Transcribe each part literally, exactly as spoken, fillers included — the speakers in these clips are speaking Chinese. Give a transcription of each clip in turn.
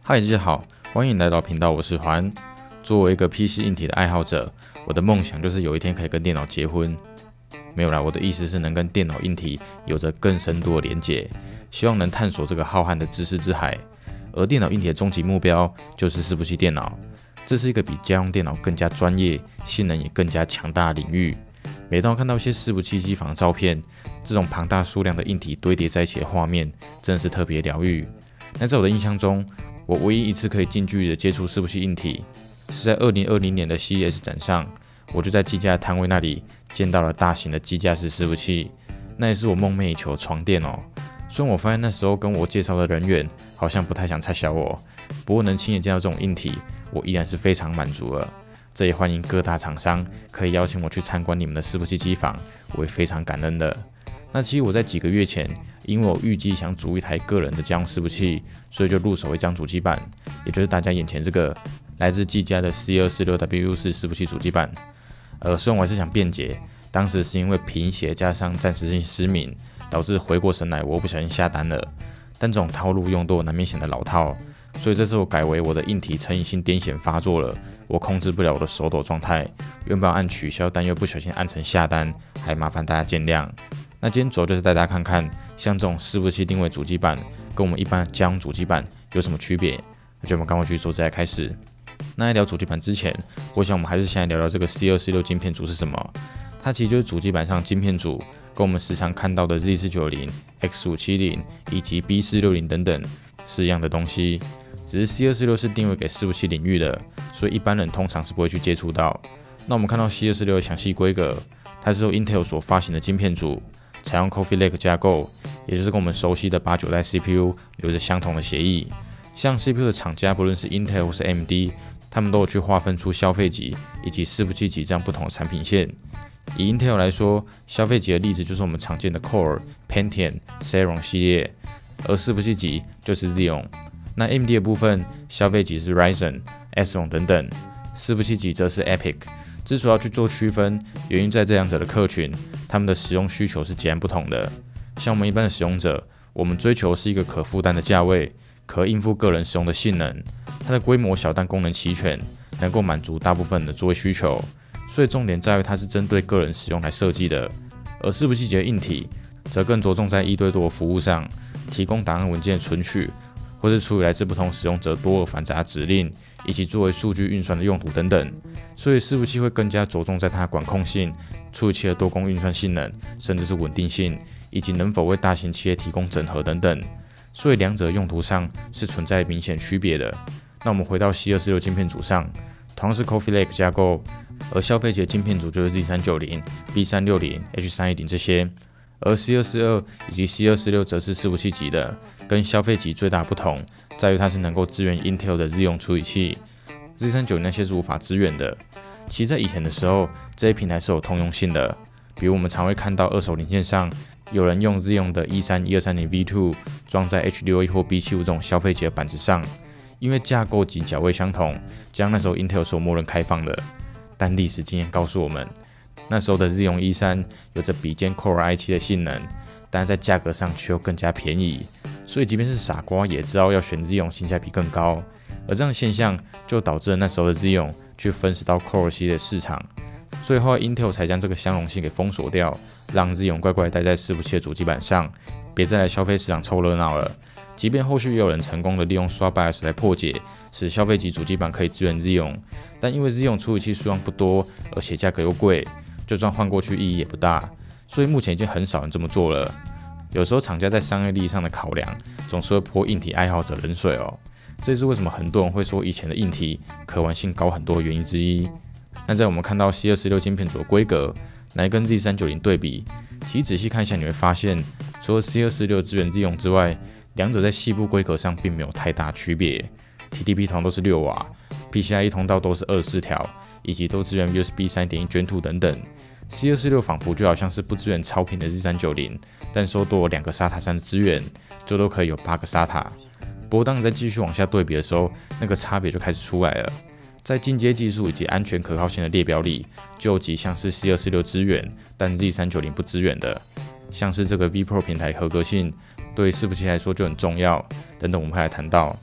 嗨，大家好，欢迎来到频道，我是环。作为一个 P C 硬体的爱好者，我的梦想就是有一天可以跟电脑结婚。没有啦，我的意思是能跟电脑硬体有着更深度的连结，希望能探索这个浩瀚的知识之海。而电脑硬体的终极目标就是伺服器电脑，这是一个比家用电脑更加专业、性能也更加强大的领域。每当看到一些伺服器机房的照片，这种庞大数量的硬体堆叠在一起的画面，真的是特别疗愈。那在我的印象中，我唯一一次可以近距离的接触伺服器硬体，是在二零二零年的 C E S 展上，我就在机架的摊位那里见到了大型的机架式伺服器，那也是我梦寐以求的床垫哦。虽然我发现那时候跟我介绍的人员好像不太想拆小我，不过能亲眼见到这种硬体，我依然是非常满足了。这也欢迎各大厂商可以邀请我去参观你们的伺服器机房，我也非常感恩的。那其实我在几个月前，因为我预计想组一台个人的家用伺服器，所以就入手一张主机板，也就是大家眼前这个来自技嘉的 C 二四六 W 四 伺服器主机板。呃，虽然我还是想辩解，当时是因为贫血加上暂时性失明，导致回过神来我不小心下单了，但这种套路用多难免显得老套，所以这次我改为我的硬体成瘾性癫痫发作了，我控制不了我的手抖状态，原本要按取消，但又不小心按成下单，还麻烦大家见谅。那今天主要就是带大家看看，像这种伺服器定位主机板跟我们一般的家用主机板有什么区别。那就我们赶快去做直接开始。那在聊主机板之前，我想我们还是先来聊聊这个 C 二四六 晶片组是什么。它其实就是主机板上晶片组，跟我们时常看到的 Z 四九零、X 五七零 以及 B 四六零等等是一样的东西，只是 C 二四六 是定位给伺服器领域的，所以一般人通常是不会去接触到。那我们看到 C 二四六 的详细规格，它是由 Intel 所发行的晶片组，采用 Coffee Lake 架构，也就是跟我们熟悉的八九代 C P U 有着相同的协议。像 C P U 的厂家，不论是 Intel 或是 A M D， 他们都有去划分出消费级以及伺服器级这样不同的产品线。以 Intel 来说，消费级的例子就是我们常见的 Core、Pentium、Celeron 系列，而伺服器级就是 Xeon。那 A M D 的部分，消费级是 Ryzen、Atheron 等等，伺服器级则是 Epic。之所以要去做区分，原因在这两者的客群，他们的使用需求是截然不同的。像我们一般的使用者，我们追求是一个可负担的价位，可应付个人使用的性能，它的规模小但功能齐全，能够满足大部分的作业需求。所以重点在于它是针对个人使用来设计的。而伺服器级的硬体，则更着重在一对多的服务上，提供档案文件的存取，或是处理来自不同使用者多而繁杂的指令，以及作为数据运算的用途等等。所以伺服器会更加着重在它的管控性、处理器的多工运算性能，甚至是稳定性，以及能否为大型企业提供整合等等。所以两者用途上是存在明显区别的。那我们回到 C 二四六 晶片组上，同样是 Coffee Lake 架构，而消费级的晶片组就是 Z 三九零、B 三六零、H 三一零 这些，而 C 二四二 以及 C 二四六 则是伺服器级的。跟消费级最大不同在于它是能够支援 Intel 的 Xeon 处理器， Z 三九零 那些是无法支援的。其实在以前的时候，这些平台是有通用性的，比如我们常会看到二手零件上有人用 Xeon 的 一三一二三零 V 二 装在 H 六十一 或 B 七十五 这种消费级的板子上，因为架构及脚位相同，这样那时候 Intel 是有默认开放的。但历史经验告诉我们，那时候的 Xeon 一三有着比肩 Core i 七的性能，但在价格上却又更加便宜，所以即便是傻瓜也知道要选 Xeon 性价比更高。而这样的现象就导致了那时候的 Xeon 去分食到 Core 系列的市场，所以后来 Intel 才将这个相容性给封锁掉，让 Xeon 乖乖待在伺服器的主机板上，别再来消费市场凑热闹了。即便后续也有人成功的利用刷 BIOS 来破解，使消费级主机板可以支援 Xeon， 但因为 Xeon 处理器数量不多，而且价格又贵，就算换过去意义也不大，所以目前已经很少人这么做了。有时候厂家在商业利益上的考量，总是会泼硬体爱好者冷水哦。这是为什么很多人会说以前的硬体可玩性高很多的原因之一。那在我们看到 C 二四六 晶片组的规格来跟 Z 三九零 对比，其实仔细看一下你会发现，除了 C 二四六 支援 Xeon 之外，两者在细部规格上并没有太大区别。T D P 通都是六瓦 ，P C I E 通道都是二十四条，以及都支援 U S B 三点一 Gen 二 等等。C 二四六 仿佛就好像是不支援超频的 Z 三九零，但收多了两个 SATA 三的支援，最多可以有八个 SATA。不过当你再继续往下对比的时候，那个差别就开始出来了。在进阶技术以及安全可靠性的列表里，就有几项是 C 二四六 支援，但 Z 三九零 不支援的，像是这个 vPro 平台合格性，对伺服器来说就很重要，等等我们会来谈到。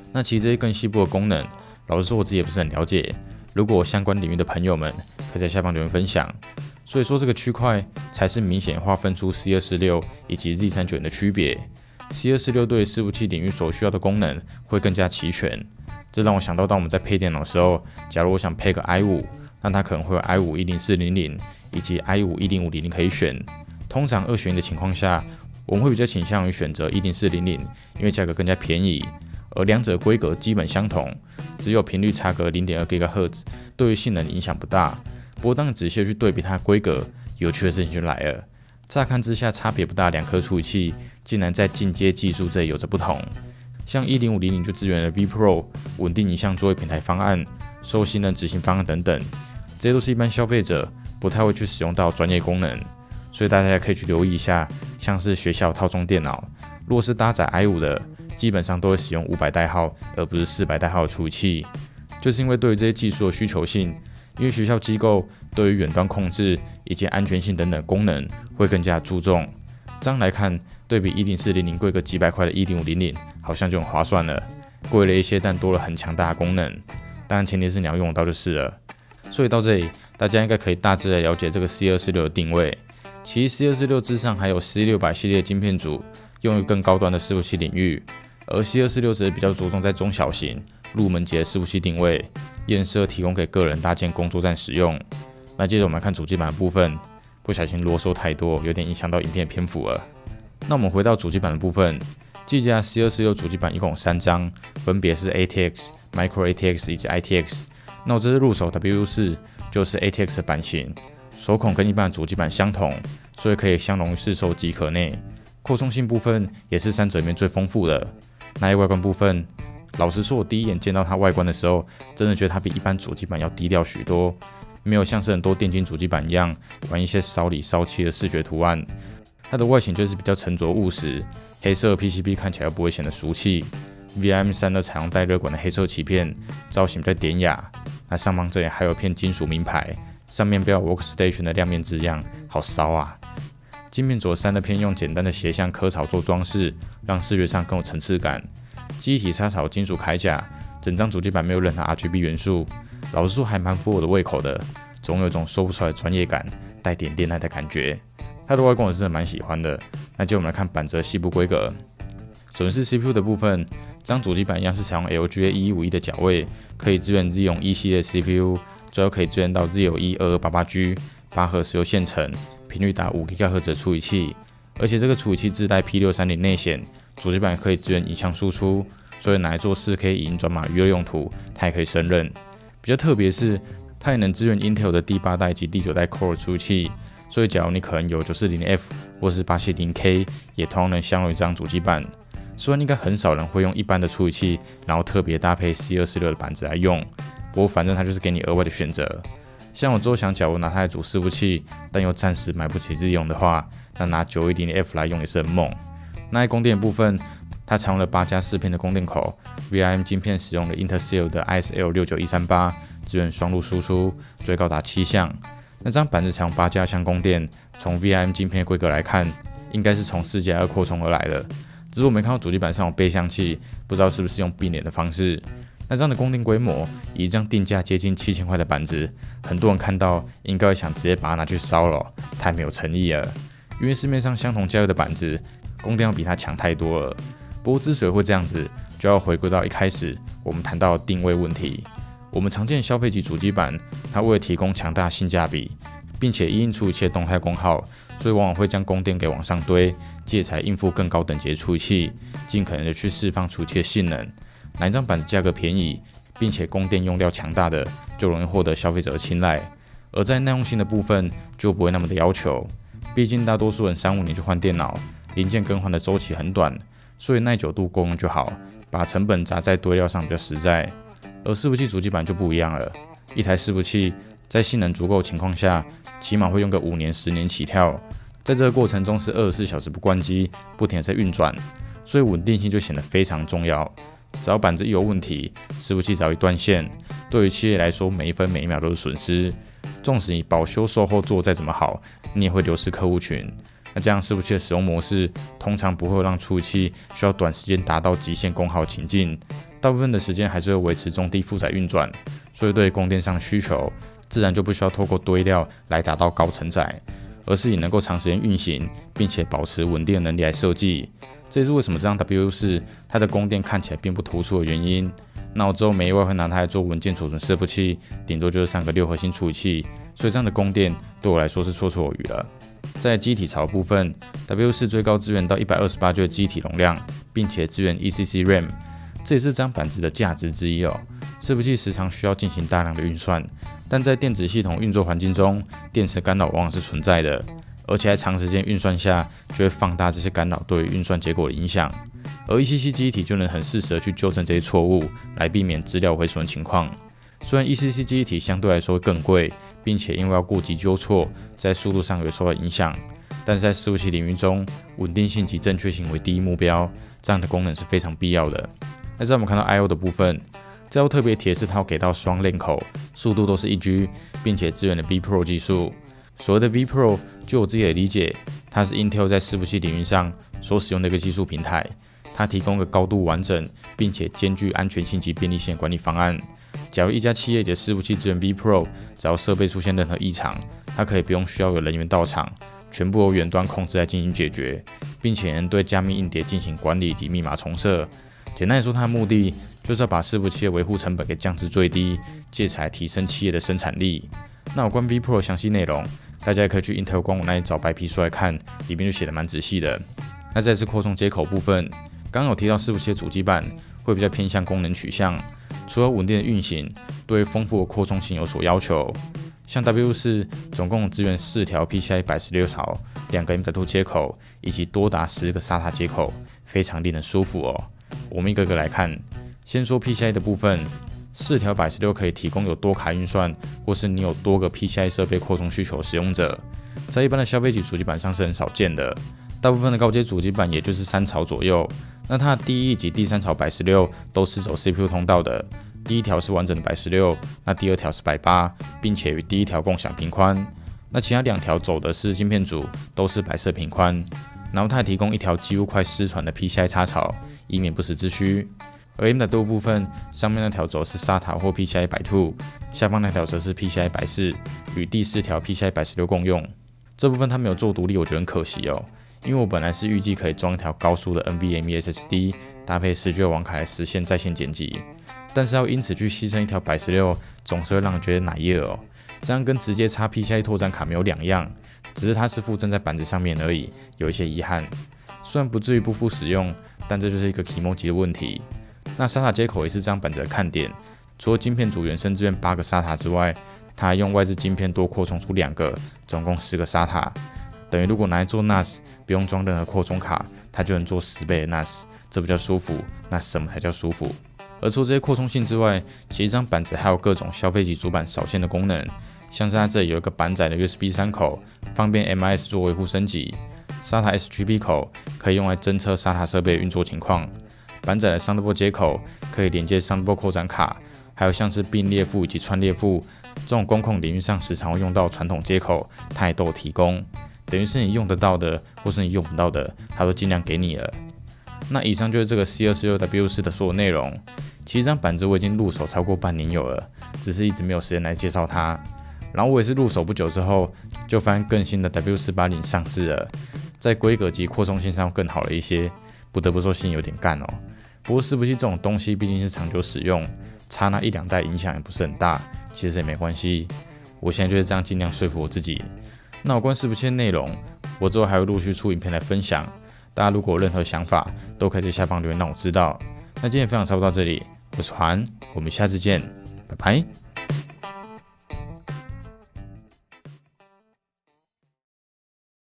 那其实这些更细部的功能，老实说我自己也不是很了解。如果相关领域的朋友们可以在下方留言分享。所以说这个区块才是明显划分出 C 二十六 以及 Z 三九零 的区别。C 二十六 对伺服器领域所需要的功能会更加齐全。这让我想到，当我们在配电脑的时候，假如我想配个 i 五，那它可能会有 i 五一零四零零 以及 i 五一零五零零可以选。通常二选一的情况下，我们会比较倾向于选择一零四零零，因为价格更加便宜，而两者规格基本相同，只有频率差个 零点二 吉赫兹， 对于性能影响不大。不过当你仔细去对比它的规格，有趣的事情就来了。乍看之下差别不大，两颗处理器竟然在进阶技术这里有着不同。像一零五零零就支援了 V Pro 稳定影像作为平台方案、受信任执行方案等等，这些都是一般消费者不太会去使用到专业功能，所以大家可以去留意一下。像是学校套装电脑，如果是搭载 i 五的，基本上都会使用五百代号而不是四百代号的处理器，就是因为对于这些技术的需求性。因为学校机构对于远端控制以及安全性等等功能会更加注重。这样来看，对比一零四零零贵个几百块的一零五零零，好像就很划算了。贵了一些，但多了很强大的功能。当然前提是你要用得到就是了。所以到这里，大家应该可以大致的了解这个 C 二十六 的定位。其实 C 二十六 之上还有 C 六百 系列晶片组，用于更高端的伺服器领域。而 C 二十六 则是比较着重在中小型、入门级的伺服器定位。验设提供给个人搭建工作站使用。那接着我们来看主机板的部分，不小心啰嗦太多，有点影响到影片的篇幅了。那我们回到主机板的部分，技嘉 C 二十六 主机板一共有三张，分别是 A T X、Micro A T X 以及 I T X。那我这次入手 W 四 就是 A T X 的版型，手孔跟一般的主机板相同，所以可以相容于市售机壳内。扩充性部分也是三者里面最丰富的。那外观部分，老实说，我第一眼见到它外观的时候，真的觉得它比一般主机板要低调许多，没有像是很多电竞主机板一样玩一些烧里烧气的视觉图案。它的外形就是比较沉着务实，黑色 P C B 看起来又不会显得俗气。V I M 三 呢采用带热管的黑色鳍片，造型比较典雅。那上方这里还有片金属名牌，上面标 Workstation 的亮面字样，好骚啊！镜片左三的片用简单的斜向科草做装饰，让视觉上更有层次感。机体插槽金属铠甲，整张主机板没有任何 R G B 元素，老实说还蛮符我的胃口的，总有一种说不出来的专业感，带点恋爱的感觉。它的外观我是真的蛮喜欢的。那接着我们来看板子的细部规格。首先是 C P U 的部分，这张主机板一样是采用 L G A 一一五一的角位，可以支援 Xeon 一系列 C P U， 最后可以支援到 Xeon 一二二八八 G， 八核石油线程，频率达五吉赫兹的处理器，而且这个处理器自带 P 六三零 内显。主机板可以支援影像输出，所以拿来做 四 K 影音转码娱乐用途，它也可以胜任。比较特别是，它也能支援 Intel 的第八代及第九代 Core 处理器，所以假如你可能有 九四零 F 或是 八七零 K， 也同样能相容于这张主机板。虽然应该很少人会用一般的处理器，然后特别搭配 C 二十六 的板子来用，不过反正它就是给你额外的选择。像我之后想，假如拿它来组伺服器，但又暂时买不起自己用的话，那拿 九一零 F 来用也是很猛。那在供电的部分，它采用了八加四片的供电口 ，V I M 晶片使用了 Intersil 的 I S L 六九一三八，支援双路输出，最高达七项。那这张板子采用八加项供电，从 V I M 晶片的规格来看，应该是从四加二扩充而来的。只是我没看到主机板上有背向器，不知道是不是用并联的方式。那这样的供电规模，以这样定价接近七千块的板子，很多人看到应该会想直接把它拿去烧了，太没有诚意了。因为市面上相同价位的板子，供电要比它强太多了。不过之所以会这样子，就要回归到一开始我们谈到的定位问题。我们常见的消费级主机板，它为了提供强大性价比，并且因应处理器的动态功耗，所以往往会将供电给往上堆，借才应付更高等级的处理器，尽可能的去释放处理器的性能。哪一张板子价格便宜，并且供电用料强大的，就容易获得消费者的青睐。而在耐用性的部分，就不会那么的要求。毕竟大多数人三五年就换电脑，零件更换的周期很短，所以耐久度够用就好，把成本砸在堆料上比较实在。而伺服器主机板就不一样了，一台伺服器在性能足够的情况下，起码会用个五年、十年起跳。在这个过程中是二十四小时不关机，不停的在运转，所以稳定性就显得非常重要。只要板子一有问题，伺服器只要一断线，对于企业来说，每一分每一秒都是损失。纵使你保修售后做再怎么好，你也会流失客户群。那这样伺服器的使用模式，通常不会让处理器需要短时间达到极限功耗情境，大大部分的时间还是会维持中低负载运转，所以对供电上需求自然就不需要透过堆料来达到高承载，而是以能够长时间运行并且保持稳定的能力来设计。这也是为什么这张 W U 四它的供电看起来并不突出的原因。那我之后没意外会拿它来做文件储存伺服器，顶多就是上个六核心处理器，所以这样的供电对我来说是绰绰有余了。在机体槽部分 ，W U 四最高支援到一百二十八 G 的机体容量，并且支援 E C C RAM， 这也是这张板子的价值之一哦。伺服器时常需要进行大量的运算，但在电子系统运作环境中，电磁干扰往往是存在的，而且在长时间运算下，就会放大这些干扰对于运算结果的影响。而 E C C 记忆体就能很适时的去纠正这些错误，来避免资料毁损的情况。虽然 E C C 记忆体相对来说会更贵，并且因为要顾及纠错，在速度上有受到影响，但是在伺服器领域中，稳定性及正确性为第一目标，这样的功能是非常必要的。那在我们看到 I O 的部分，这要特别提的是它要给到双链口，速度都是一 G， 并且支援了 V Pro 技术。所谓的 V Pro， 就我自己的理解，它是 Intel 在伺服器领域上所使用的一个技术平台。它提供一个高度完整，并且兼具安全性及便利性的管理方案。假如一家企业的伺服器支援 V Pro， 只要设备出现任何异常，它可以不用需要有人员到场，全部由远端控制来进行解决，并且能对加密硬碟进行管理及密码重设。简单来说，它的目的就是要把伺服器的维护成本给降至最低，借此来提升企业的生产力。那有关 V Pro 的详细内容，大家也可以去 Intel 官网那里找白皮书来看，里面就写得蛮仔细的。那再是扩充接口部分。刚刚有提到伺服器的主机板会比较偏向功能取向，除了稳定的运行，对丰富的扩充性有所要求。像 W U 四总共支援四条 P C I 一百十六槽，两个 M dot two 接口，以及多达十个 SATA 接口，非常令人舒服哦。我们一个个来看，先说 P C I 的部分，四条一百十六可以提供有多卡运算，或是你有多个 P C I 设备扩充需求的使用者，在一般的消费级主机板上是很少见的。大部分的高阶主机板也就是三槽左右，那它的第一及第三槽一百十六都是走 C P U 通道的，第一条是完整的一百十六，那第二条是一百八，并且与第一条共享频宽。那其他两条走的是晶片组，都是白色频宽，然后它还提供一条几乎快失传的 P C I 插槽，以免不时之需。而 M 的多部分，上面那条走是 SATA 或 P C I 一百二，下方那条则是 P C I 一百四，与第四条 P C I 一百十六共用。这部分它没有做独立，我觉得很可惜哦。因为我本来是预计可以装一条高速的 NVMe S S D， 搭配十 G 的网卡来实现在线剪辑，但是要因此去牺牲一条一百十六，总是会让人觉得奶油哦。这样跟直接插 P C I 拓展卡没有两样，只是它是附赠在板子上面而已，有一些遗憾。虽然不至于不敷使用，但这就是一个 emoji 的问题。那 SATA 接口也是这张板子的看点，除了晶片组原生支援八个 SATA 之外，它还用外置晶片多扩充出两个，总共十个 SATA。等于如果拿来做 N A S， 不用装任何扩充卡，它就能做十倍的 N A S， 这不叫舒服，那什么才叫舒服？而除了这些扩充性之外，其实这张板子还有各种消费级主板少见的功能，像是它这里有一个板载的 U S B 三口，方便 M I S 做维护升级 ；SATA S G B 口可以用来侦测 SATA 设备的运作情况；板载的 Thunderbolt 接口可以连接 Thunderbolt 扩展卡，还有像是并列副以及串列副这种公控领域上时常会用到传统接口，它也都有提供。等于是你用得到的，或是你用不到的，它都尽量给你了。那以上就是这个 C 二十六 W 四的所有内容。其实这张板子我已经入手超过半年有了，只是一直没有时间来介绍它。然后我也是入手不久之后，就发现更新的 W 四八零上市了，在规格及扩充性上更好了一些，不得不说心有点干哦。不过伺服器这种东西毕竟是长久使用，差那一两代影响也不是很大，其实也没关系。我现在就是这样尽量说服我自己。那有关伺服器的内容，我之后还会陆续出影片来分享。大家如果有任何想法，都可以在下方留言让我知道。那今天分享差不多到这里，我是韩，我们下次见，拜拜。